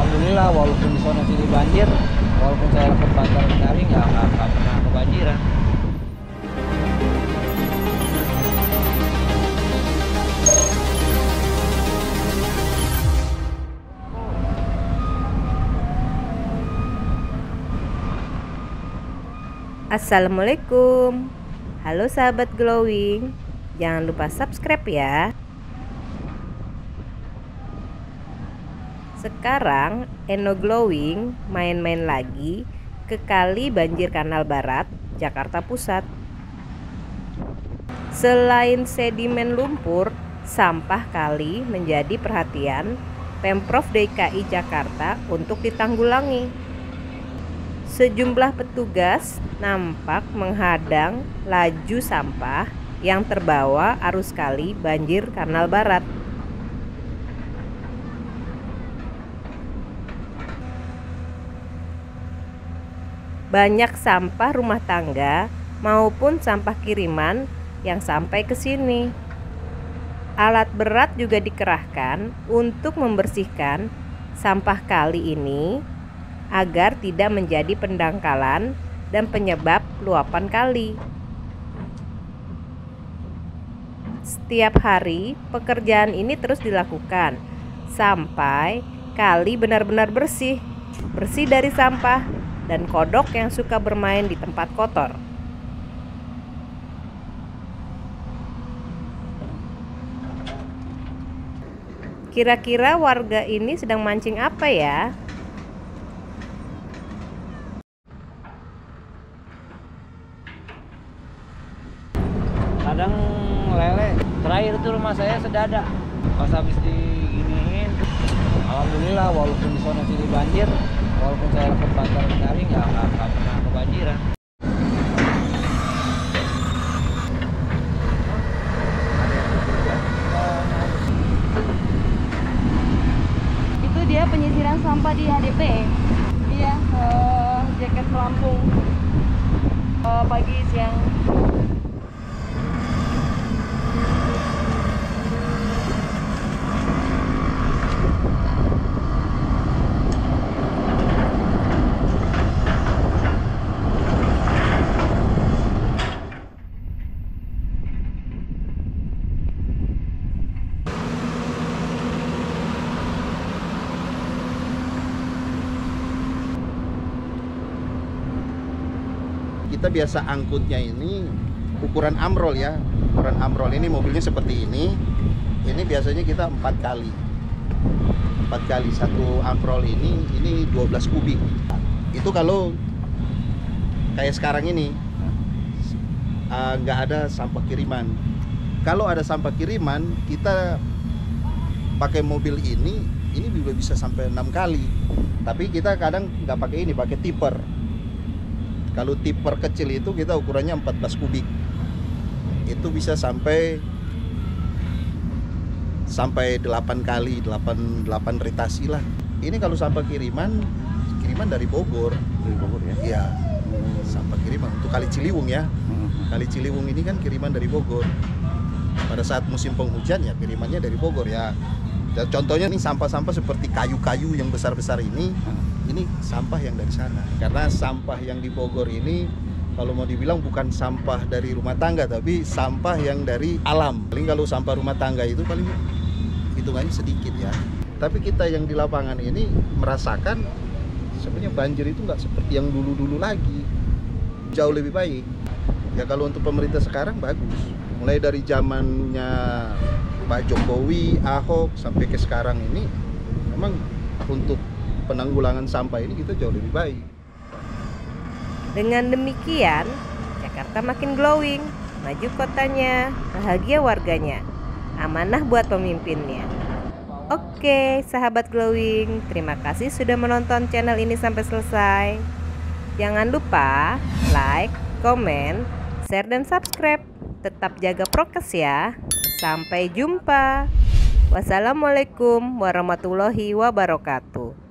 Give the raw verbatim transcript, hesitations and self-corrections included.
Alhamdulillah, walaupun di zona sini banjir, walaupun saya lakukan bantaran kali nggak nggak nggak pernah kebanjiran. Assalamualaikum. Halo sahabat glowing, jangan lupa subscribe ya. Sekarang Eno Glowing main-main lagi ke kali banjir Kanal Barat, Jakarta Pusat. Selain sedimen lumpur, sampah kali menjadi perhatian Pemprov D K I Jakarta untuk ditanggulangi. Sejumlah petugas nampak menghadang laju sampah yang terbawa arus kali banjir Kanal Barat. Banyak sampah rumah tangga maupun sampah kiriman yang sampai ke sini. Alat berat juga dikerahkan untuk membersihkan sampah kali ini agar tidak menjadi pendangkalan dan penyebab luapan kali. Setiap hari pekerjaan ini terus dilakukan sampai kali benar-benar bersih, bersih dari sampah dan kodok yang suka bermain di tempat kotor. Kira-kira warga ini sedang mancing apa ya? Kadang lele, terakhir itu rumah saya sedada, pas habis diginiin, alhamdulillah walaupun di zona sini banjir, walaupun saya lakukan bantaran kali nggak nggak nggak pernah kebanjiran. Itu dia penyisiran sampah di H D P. Iya, uh, jaket pelampung uh, pagi siang. Kita biasa angkutnya ini ukuran amrol ya, ukuran amrol ini mobilnya seperti ini. Ini biasanya kita empat kali, empat kali satu amrol ini, ini dua belas kubik. Itu kalau kayak sekarang ini nggak uh, ada sampah kiriman. Kalau ada sampah kiriman, kita pakai mobil ini, ini juga bisa sampai enam kali. Tapi kita kadang nggak pakai ini, pakai tipper. Kalau tipper kecil itu kita ukurannya empat belas kubik. Itu bisa sampai sampai delapan kali, delapan, delapan ritasi lah. Ini kalau sampah kiriman, kiriman dari Bogor. Dari Bogor ya? Iya. Sampah kiriman untuk Kali Ciliwung ya. Kali Ciliwung ini kan kiriman dari Bogor. Pada saat musim penghujan ya kirimannya dari Bogor ya. Contohnya nih sampah-sampah seperti kayu-kayu yang besar-besar ini, ini sampah yang dari sana. Karena sampah yang di Bogor ini kalau mau dibilang bukan sampah dari rumah tangga, tapi sampah yang dari alam. Paling kalau sampah rumah tangga itu paling hitungannya sedikit ya. Tapi kita yang di lapangan ini merasakan sebenarnya banjir itu nggak seperti yang dulu-dulu lagi. Jauh lebih baik. Ya kalau untuk pemerintah sekarang bagus. Mulai dari zamannya Pak Jokowi, Ahok sampai ke sekarang ini memang untuk penanggulangan sampah ini kita jauh lebih baik. Dengan demikian, Jakarta makin glowing, maju kotanya, bahagia warganya, amanah buat pemimpinnya. Oke, sahabat glowing, terima kasih sudah menonton channel ini sampai selesai. Jangan lupa like, komen, share, dan subscribe. Tetap jaga prokes ya. Sampai jumpa. Wassalamualaikum warahmatullahi wabarakatuh.